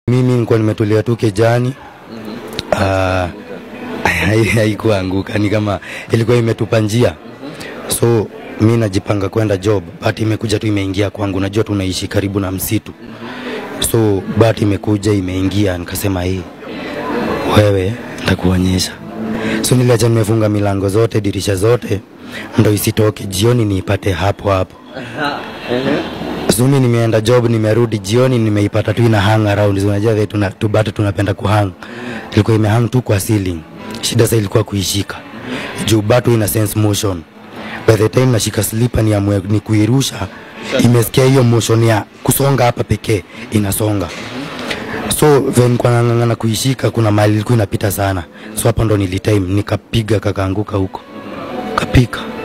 Mimi nilikuwa nimetulia tu kejani. Haikuanguka, ni kama ilikuwa imetupa njia. So mimi najipanga kwenda job, but imekuja tu imeingia kwangu. Najua tunaishi karibu na msitu. So but imekuja imeingia, nikasema wewe nitakuonyesha. So niliacha nimefunga milango zote, dirisha zote, ndio isitoke jioni niipate hapo. So mimi nimeenda job, nimerudi jioni nimeipata tu ina hang around. Unajua wetu bado tunapenda kuhang. Ilikuwa imehang tu kwa ceiling. Shida sasa ilikuwa kuishika. Juu bado ina sense motion. By the time nashika slipper ni kuirusha, imesikia hiyo motion ya kusonga hapa pekee, inasonga. So when kwa ngangana kuishika kuna mali ilikuwa inapita sana. So hapo ndo nilitime nikapiga kakaanguka huko. Kapika.